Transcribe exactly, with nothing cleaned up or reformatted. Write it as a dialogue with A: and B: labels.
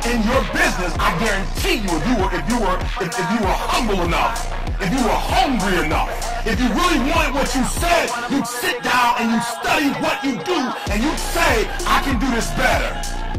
A: in your business, I guarantee you, if you were, if you were, if, if you were humble enough, if you were hungry enough, if you really wanted what you said, you'd sit down and you study what you do, and you'd say, I can do this better.